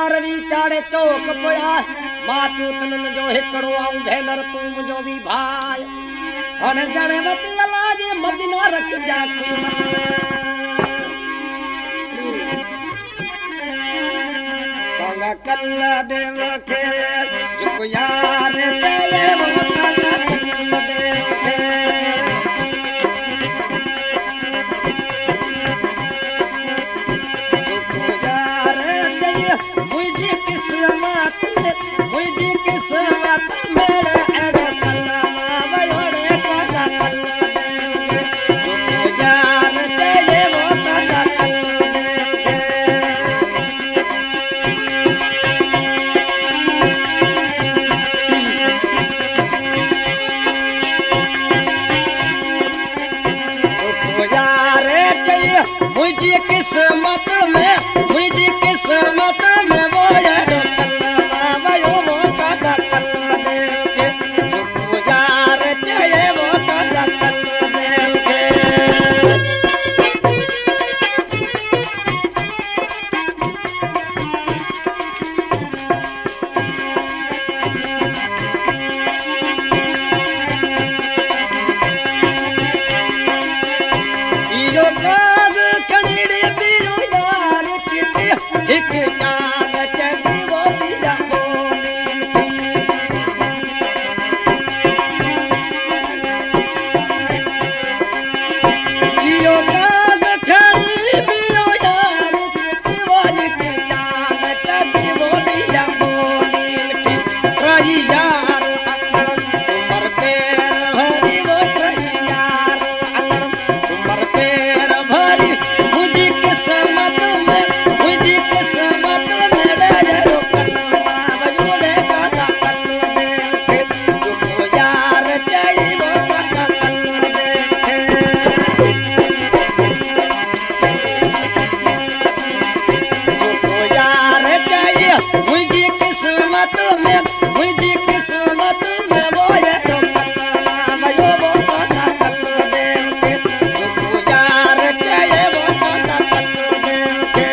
we चाड़े चौक पोया मां चूतन जो हिकड़ो आऊं भेनर तू मुझो भी भाई और जड़े मती अलाज मदीना रख जा तू संगा कल देव के जुक यार तेरे वो मुझी किस्मत में वो यारो कल्ला वायो मोटा दा कल्ला दे के यार चाहे वो दा कल्ला दे के यो काज कणीड़े पीरो यार किते एक नाम चली वो दिया यो काज खड़ी पीरो यार किते वो एक नाम चली वो दिया बोली रही यार उमर पेर भरी वो रही यार उमर पेर भरी मुझी किस्मत में डरो कल्ला वजूले कादा कल्ला दे के जो यार चाहिए वो कादा कल्ला दे के जो यार चाहिए मुझी किस्मत में वो यारो कल्ला वजो वो कादा कल्ला दे के जो यार चाहिए वो कादा कल्ला दे के